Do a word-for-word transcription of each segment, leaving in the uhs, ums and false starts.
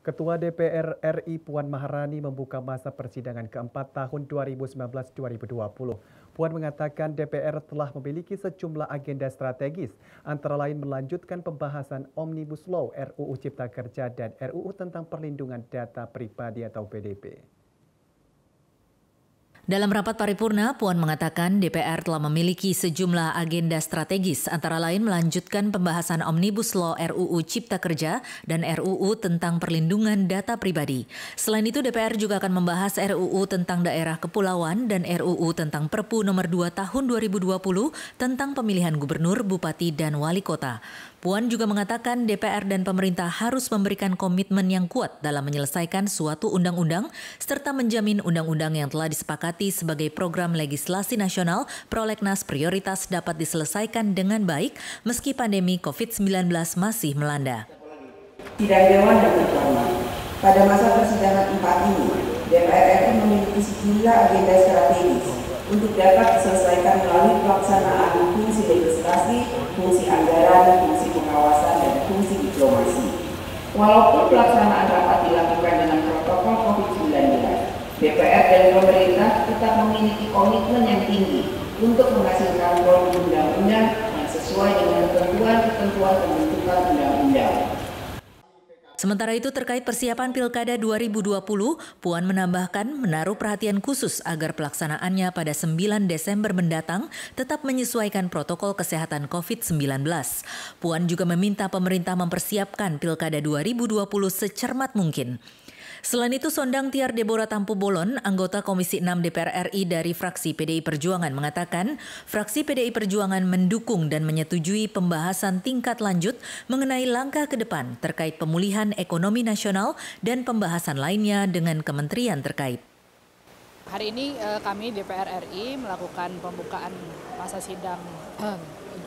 Ketua D P R R I Puan Maharani membuka masa persidangan keempat tahun dua ribu sembilan belas dua ribu dua puluh. Puan mengatakan D P R telah memiliki sejumlah agenda strategis, antara lain melanjutkan pembahasan Omnibus Law, R U U Cipta Kerja, dan R U U tentang perlindungan data pribadi atau P D P. Dalam rapat paripurna, Puan mengatakan D P R telah memiliki sejumlah agenda strategis, antara lain melanjutkan pembahasan Omnibus Law R U U Cipta Kerja dan R U U tentang perlindungan data pribadi. Selain itu, D P R juga akan membahas R U U tentang daerah kepulauan dan R U U tentang Perpu nomor dua tahun dua ribu dua puluh tentang pemilihan gubernur, bupati, dan wali kota. Puan juga mengatakan D P R dan pemerintah harus memberikan komitmen yang kuat dalam menyelesaikan suatu undang-undang serta menjamin undang-undang yang telah disepakati sebagai program legislasi nasional prolegnas prioritas dapat diselesaikan dengan baik meski pandemi COVID sembilan belas masih melanda. Sidang Dewan yang terhormat, pada masa persidangan empat ini, D P R R I memiliki sejumlah agenda strategis untuk dapat diselesaikan melalui pelaksanaan fungsi legislasi, fungsi anggaran, fungsi pengawasan, dan fungsi diplomasi. Walaupun pelaksanaan rapat dilakukan dengan protokol COVID sembilan belas, D P R dan pemerintah tetap memiliki komitmen yang tinggi untuk menghasilkan produk undang-undang yang sesuai dengan ketentuan-ketentuan pembentukan undang-undang. Sementara itu, terkait persiapan Pilkada dua ribu dua puluh, Puan menambahkan menaruh perhatian khusus agar pelaksanaannya pada sembilan Desember mendatang tetap menyesuaikan protokol kesehatan COVID sembilan belas. Puan juga meminta pemerintah mempersiapkan Pilkada dua ribu dua puluh secermat mungkin. Selain itu, Sondang Tiar Deborah Tampu Bolon, anggota Komisi enam D P R R I dari fraksi P D I Perjuangan, mengatakan fraksi P D I Perjuangan mendukung dan menyetujui pembahasan tingkat lanjut mengenai langkah ke depan terkait pemulihan ekonomi nasional dan pembahasan lainnya dengan kementerian terkait. Hari ini eh, kami D P R R I melakukan pembukaan masa sidang eh,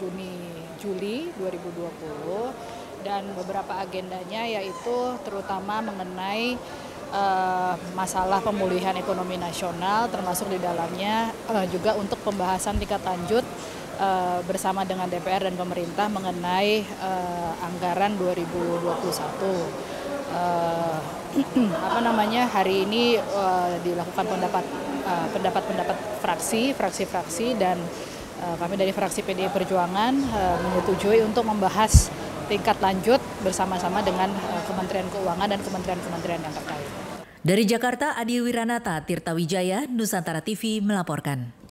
Juni-Juli dua ribu dua puluh dan beberapa agendanya yaitu terutama mengenai Uh, masalah pemulihan ekonomi nasional, termasuk di dalamnya uh, juga untuk pembahasan tingkat lanjut uh, bersama dengan D P R dan pemerintah mengenai uh, anggaran dua ribu dua puluh satu. Uh, apa namanya hari ini uh, dilakukan pendapat uh, pendapat-pendapat fraksi, fraksi-fraksi dan uh, kami dari fraksi P D I Perjuangan uh, menyetujui untuk membahas tingkat lanjut bersama-sama dengan uh, Kementerian Keuangan dan kementerian-kementerian yang terkait. Dari Jakarta, Adi Wiranata, Tirta Wijaya, Nusantara T V melaporkan.